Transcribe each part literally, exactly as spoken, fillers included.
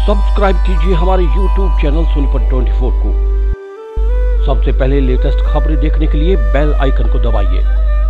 Subscribe कीजिए हमारे YouTube channel Sonipat चौबीस को। सबसे पहले लेटेस्ट खबरें देखने के लिए बेल आइकन को दबाइए।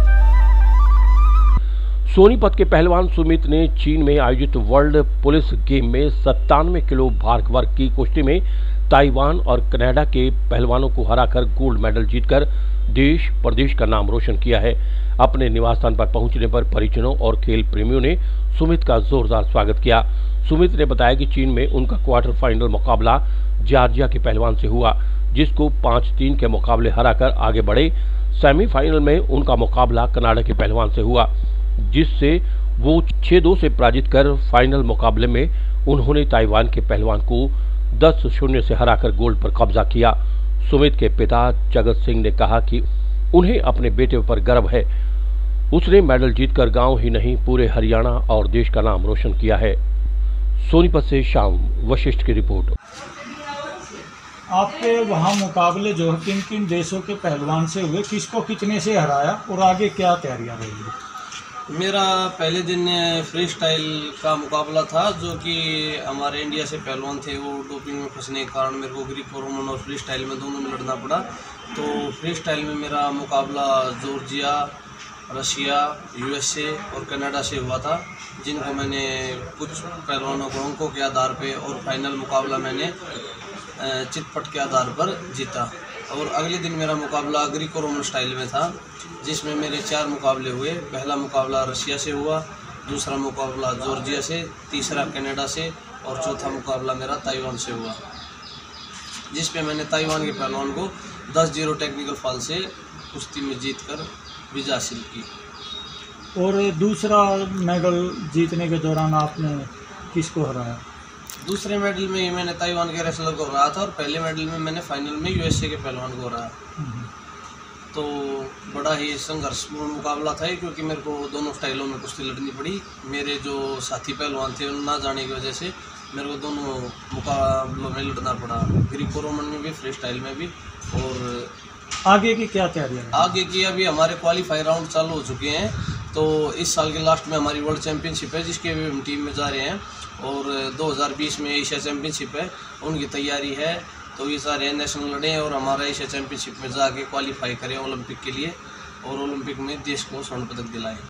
सोनीपत के पहलवान सुमित ने चीन में आयोजित वर्ल्ड पुलिस गेम में सत्तानवे किलो भार वर्ग की कुश्ती में ताइवान और कनाडा के पहलवानों को हराकर गोल्ड मेडल जीतकर देश प्रदेश का नाम रोशन किया है। अपने निवास स्थान पर पहुंचने पर परिजनों और खेल प्रेमियों ने सुमित का जोरदार स्वागत किया। सुमित ने बताया कि चीन में उनका क्वार्टर फाइनल मुकाबला जॉर्जिया के पहलवान से हुआ, जिसको पाँच तीन के मुकाबले हराकर आगे बढ़े। सेमीफाइनल में उनका मुकाबला कनाडा के पहलवान से हुआ, जिससे वो छह दो से पराजित कर फाइनल मुकाबले में उन्होंने ताइवान के पहलवान को दस शून्य से हराकर गोल्ड पर कब्जा किया। सुमित के पिता जगत सिंह ने कहा कि उन्हें अपने बेटे पर गर्व है। उसने मेडल जीतकर गांव ही नहीं पूरे हरियाणा और देश का नाम रोशन किया है। सोनीपत से शाम वशिष्ठ की रिपोर्ट। आपके वहाँ मुकाबले जो है किन किन देशों के पहलवान से हुए, किसको कितने से हराया और आगे क्या तैयारियां रहेगी? मेरा पहले दिन फ्री स्टाइल का मुकाबला था, जो कि हमारे इंडिया से पहलवान थे, वो डोपिंग में फंसने के कारण मेरे को ग्रीको रोमन और फ्री स्टाइल में दोनों में लड़ना पड़ा। तो फ्री स्टाइल में मेरा मुकाबला जॉर्जिया, रशिया, यूएसए और कनाडा से हुआ था, जिनको मैंने कुछ पहलवानों को अंकों के आधार पे और फाइनल मुकाबला मैंने चितपट के आधार पर जीता। और अगले दिन मेरा मुकाबला ग्रीको रोमन स्टाइल में था, जिसमें मेरे चार मुकाबले हुए। पहला मुकाबला रशिया से हुआ, दूसरा मुकाबला जॉर्जिया से, तीसरा कनाडा से और चौथा मुकाबला मेरा ताइवान से हुआ, जिस पे मैंने ताइवान के पहलवान को दस जीरो टेक्निकल फॉल से कुश्ती में जीतकर विजय हासिल की। और दूसरा मेडल जीतने के दौरान आपने किसको हराया? दूसरे मेडल में मैंने ताइवान के रेसलर को हराया था और पहले मेडल में मैंने फाइनल में यूएसए के पहलवान को हराया। तो बड़ा ही संघर्षपूर्ण मुकाबला था, क्योंकि मेरे को दोनों स्टाइलों में कुश्ती लड़नी पड़ी। मेरे जो साथी पहलवान थे उन ना जाने की वजह से मेरे को दोनों मुकाबलों में लड़ना पड़ा, ग्रीको रोमन में भी, फ्री स्टाइल में भी। और आगे की क्या तैयारियां? आगे की अभी हमारे क्वालिफाई राउंड चालू हो चुके हैं, तो इस साल के लास्ट में हमारी वर्ल्ड चैंपियनशिप है, जिसके भी हम टीम में जा रहे हैं। और दो हज़ार बीस में एशिया चैंपियनशिप है, उनकी तैयारी है। तो ये सारे नेशनल लड़े और हमारा एशिया चैंपियनशिप में जाके क्वालिफाई करें ओलंपिक के लिए, और ओलंपिक में देश को स्वर्ण पदक दिलाएं।